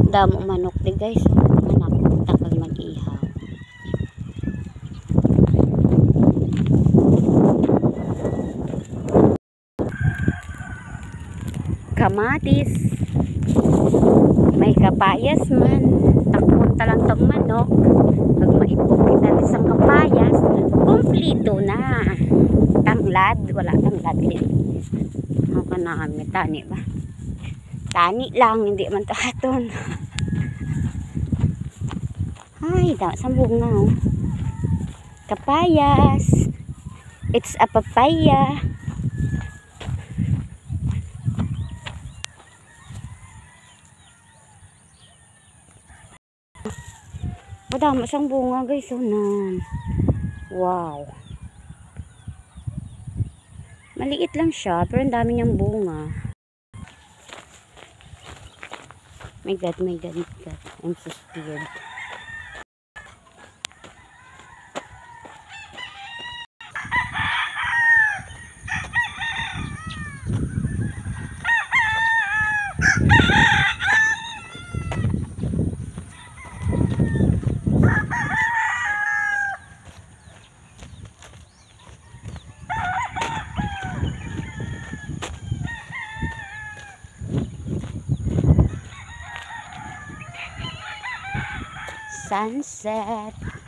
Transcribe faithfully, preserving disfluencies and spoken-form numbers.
Damo manok di guys. Anak, takal mag-ihaw. Kamatis. May kapayas man. Takpon talang tong manok. Pag maipog kita isang kapayas, kumplito na. Tanglad. Wala tanglad din. Ako ka namin. Tani ba? Tani lang. Hindi man tahaton. Ay, daw sa bunga oh. Kapayas. It's a papaya. Madami siyang bunga guys. Oh, nan. Wow. Maliit lang siya pero ang dami niyang bunga. My God, my God, my God. I'm so scared. Sunset.